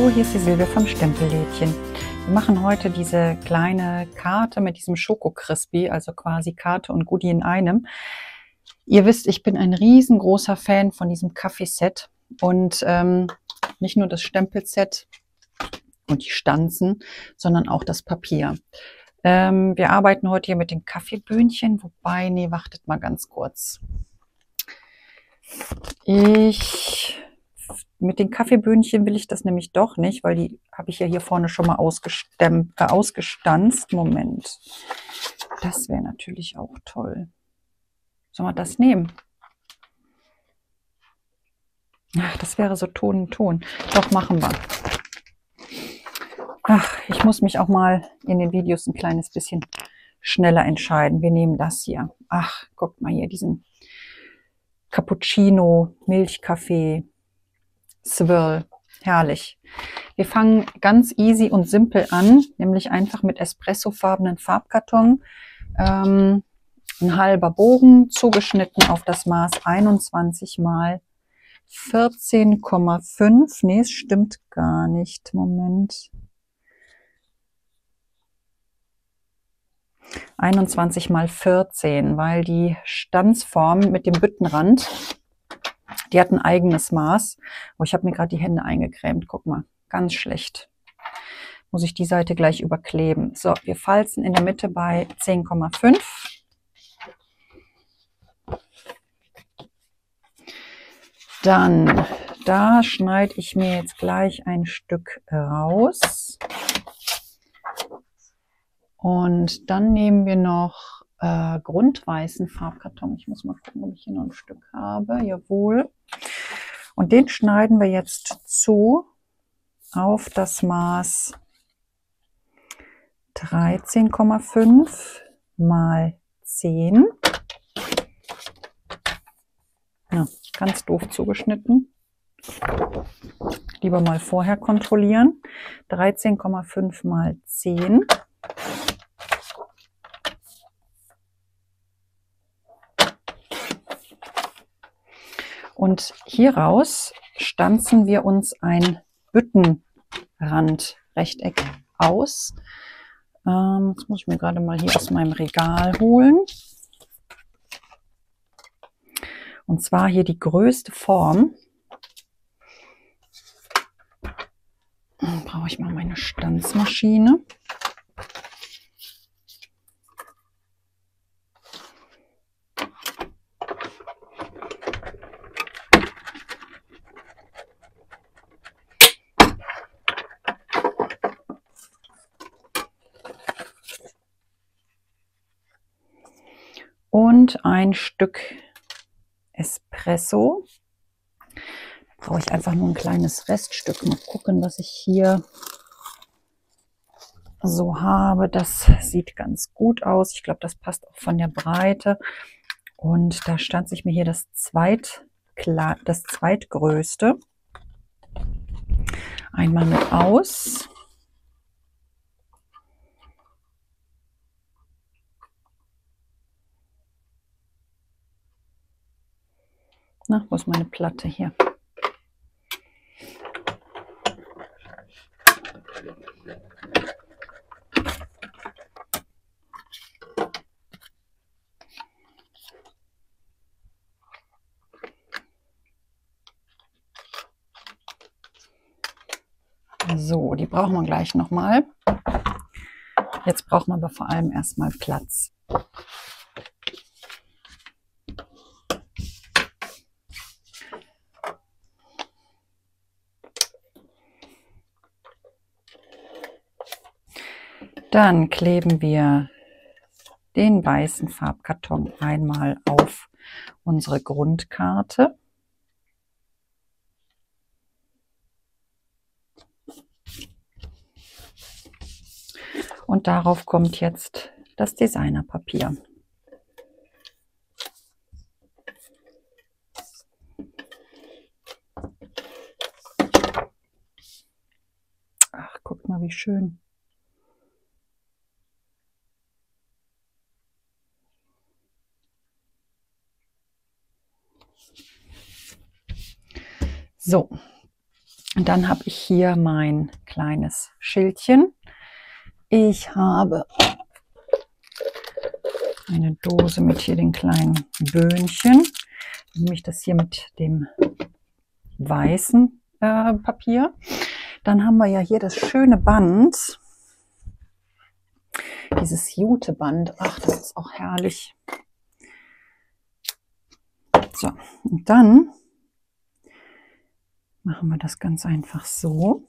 hier ist die Silvia vom Stempellädchen. Wir machen heute diese kleine Karte mit diesem Schoko-Crispy, also quasi Karte und Goodie in einem. Ihr wisst, ich bin ein riesengroßer Fan von diesem Kaffeeset und nicht nur das Stempelset und die Stanzen, sondern auch das Papier. Wir arbeiten heute hier mit den Kaffeebühnchen, wobei, nee, wartet mal ganz kurz. Mit den Kaffeebühnchen will ich das nämlich doch nicht, weil die habe ich ja hier vorne schon mal ausgestanzt. Moment, das wäre natürlich auch toll. Sollen wir das nehmen? Ach, das wäre so Ton in Ton. Doch, machen wir. Ach, ich muss mich auch mal in den Videos ein kleines bisschen schneller entscheiden. Wir nehmen das hier. Ach, guckt mal hier, diesen Cappuccino, Milchkaffee, Swirl. Herrlich. Wir fangen ganz easy und simpel an, nämlich einfach mit espressofarbenen Farbkarton. Ein halber Bogen, zugeschnitten auf das Maß 21 mal 14,5. Nee, es stimmt gar nicht. Moment. 21 mal 14, weil die Stanzform mit dem Büttenrand, die hat ein eigenes Maß. Oh, ich habe mir gerade die Hände eingecremt. Guck mal, ganz schlecht. Muss ich die Seite gleich überkleben. So, wir falzen in der Mitte bei 10,5. Dann, da schneide ich mir jetzt gleich ein Stück raus. Und dann nehmen wir noch grundweißen Farbkarton. Ich muss mal gucken, ob ich hier noch ein Stück habe. Jawohl. Und den schneiden wir jetzt zu auf das Maß 13,5 mal 10. Ja, ganz doof zugeschnitten. Lieber mal vorher kontrollieren. 13,5 mal 10. Und hieraus stanzen wir uns ein Büttenrandrechteck aus. Das muss ich mir gerade mal hier aus meinem Regal holen. Und zwar hier die größte Form. Dann brauche ich mal meine Stanzmaschine. Und ein Stück Espresso. Da brauche ich einfach nur ein kleines Reststück. Mal gucken, was ich hier so habe. Das sieht ganz gut aus. Ich glaube, das passt auch von der Breite. Und da stanze ich mir hier das zweitgrößte einmal mit aus. Na, wo ist meine Platte hier? So, die brauchen wir gleich nochmal. Jetzt brauchen wir aber vor allem erstmal Platz. Dann kleben wir den weißen Farbkarton einmal auf unsere Grundkarte. Und darauf kommt jetzt das Designerpapier. Ach, guckt mal, wie schön. So, Und dann habe ich hier mein kleines Schildchen. Ich habe eine Dose mit hier den kleinen Böhnchen. Dann nehme ich das hier mit dem weißen Papier. Dann haben wir ja hier das schöne Band. Dieses Juteband. Ach, das ist auch herrlich. So, und dann machen wir das ganz einfach so.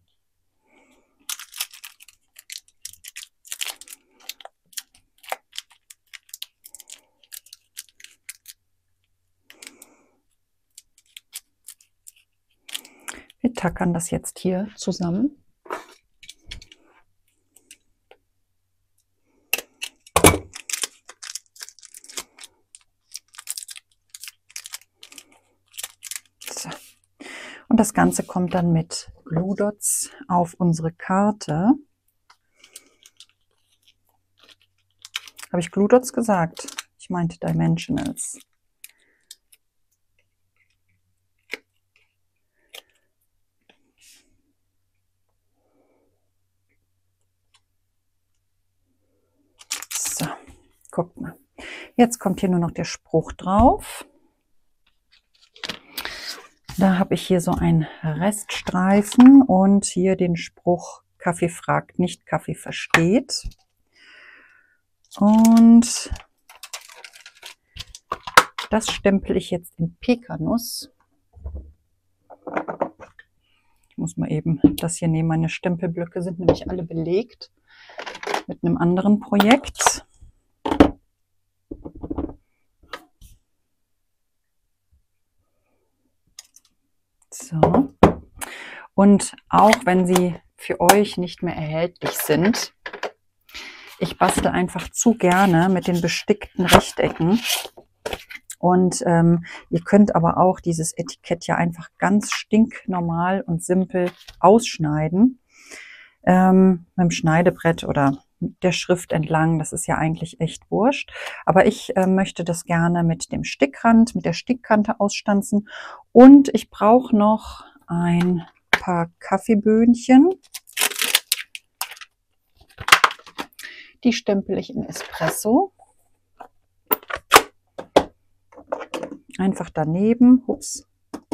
Wir tackern das jetzt hier zusammen. So. Und das Ganze kommt dann mit Glue Dots auf unsere Karte. Habe ich Glue Dots gesagt? Ich meinte Dimensionals. So, guckt mal. Jetzt kommt hier nur noch der Spruch drauf. Da habe ich hier so einen Reststreifen und hier den Spruch Kaffee fragt nicht, Kaffee versteht. Und das stempel ich jetzt in Pekanuss. Ich muss mal eben das hier nehmen. Meine Stempelblöcke sind nämlich alle belegt mit einem anderen Projekt. So. Und auch wenn sie für euch nicht mehr erhältlich sind, ich bastel einfach zu gerne mit den bestickten Rechtecken. Und ihr könnt aber auch dieses Etikett ja einfach ganz stinknormal und simpel ausschneiden. Mit dem Schneidebrett oder der Schrift entlang, das ist ja eigentlich echt wurscht. Aber ich möchte das gerne mit dem Stickrand, mit der Stickkante ausstanzen. Und ich brauche noch ein paar Kaffeeböhnchen. Die stempel ich in Espresso. Einfach daneben. Ups.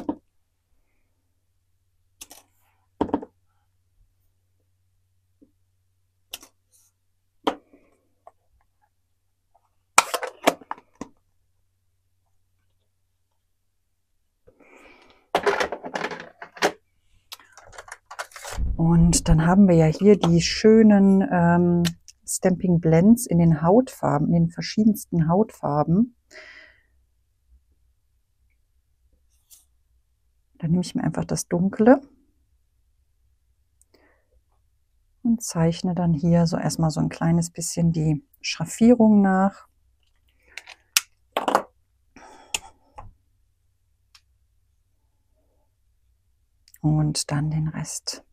Und dann haben wir ja hier die schönen Stamping Blends in den Hautfarben, in den verschiedensten Hautfarben. Dann nehme ich mir einfach das Dunkle und zeichne dann hier so erstmal so ein kleines bisschen die Schraffierung nach. Und dann den Rest.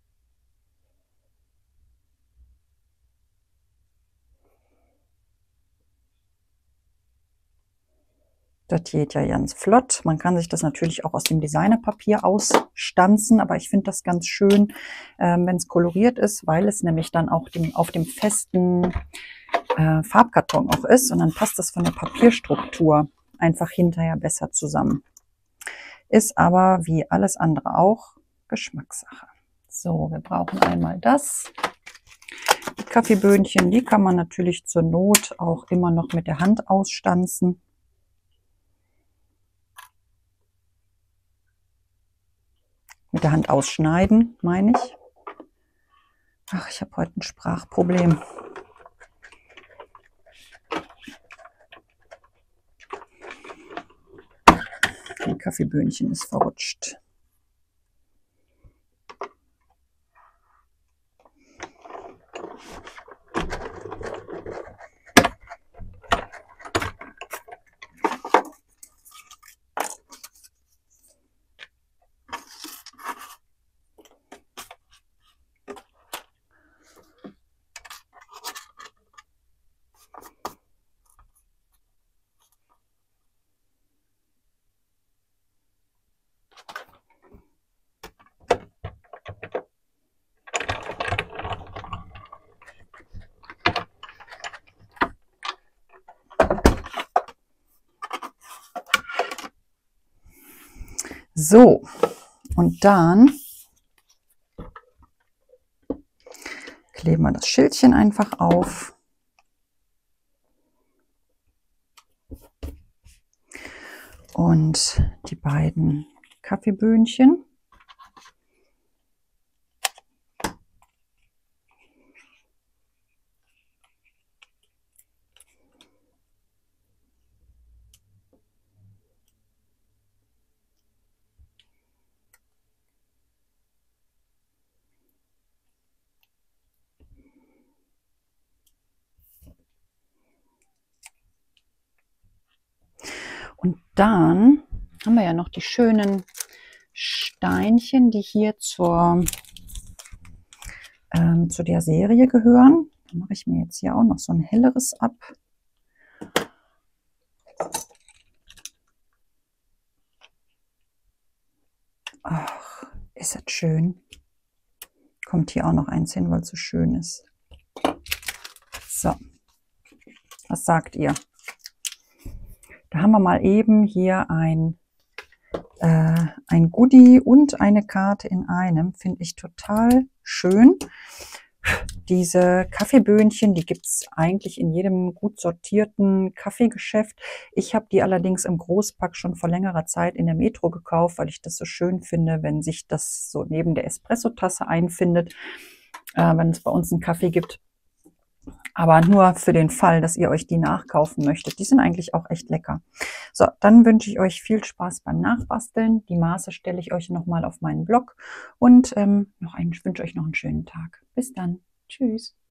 Das geht ja ganz flott. Man kann sich das natürlich auch aus dem Designerpapier ausstanzen, aber ich finde das ganz schön, wenn es koloriert ist, weil es nämlich dann auch auf dem festen Farbkarton auch ist und dann passt das von der Papierstruktur einfach hinterher besser zusammen. Ist aber wie alles andere auch Geschmackssache. So, wir brauchen einmal das. Die Kaffeeböhnchen, die kann man natürlich zur Not auch immer noch mit der Hand ausstanzen. Mit der Hand ausschneiden, meine ich. Ach, ich habe heute ein Sprachproblem. Die Kaffeeböhnchen ist verrutscht. So, und dann kleben wir das Schildchen einfach auf. Und die beiden Kaffeeböhnchen. Und dann haben wir ja noch die schönen Steinchen, die hier zu der Serie gehören. Da mache ich mir jetzt hier auch noch so ein helleres ab. Ach, ist das schön. Kommt hier auch noch eins hin, weil es so schön ist. So, was sagt ihr? Da haben wir mal eben hier ein Goodie und eine Karte in einem. Finde ich total schön. Diese Kaffeeböhnchen, die gibt es eigentlich in jedem gut sortierten Kaffeegeschäft. Ich habe die allerdings im Großpack schon vor längerer Zeit in der Metro gekauft, weil ich das so schön finde, wenn sich das so neben der Espresso-Tasse einfindet, wenn es bei uns einen Kaffee gibt. Aber nur für den Fall, dass ihr euch die nachkaufen möchtet. Die sind eigentlich auch echt lecker. So, dann wünsche ich euch viel Spaß beim Nachbasteln. Die Maße stelle ich euch nochmal auf meinen Blog und wünsche euch noch einen schönen Tag. Bis dann. Tschüss.